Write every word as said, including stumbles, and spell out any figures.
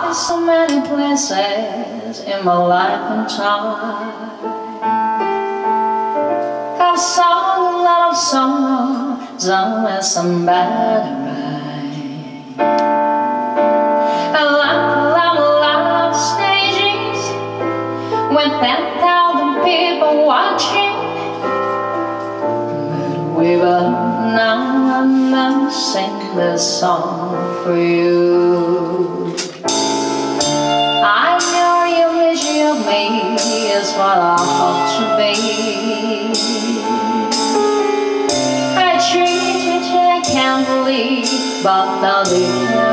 been so many places in my life and time. I've sung a lot of songs on with somebody right. I like a lot, a lot of stages with ten thousand people watching. But we've now and then sing this song for you. I know your vision of me is what I hope to be. I treat you till I can't believe, but I'll leave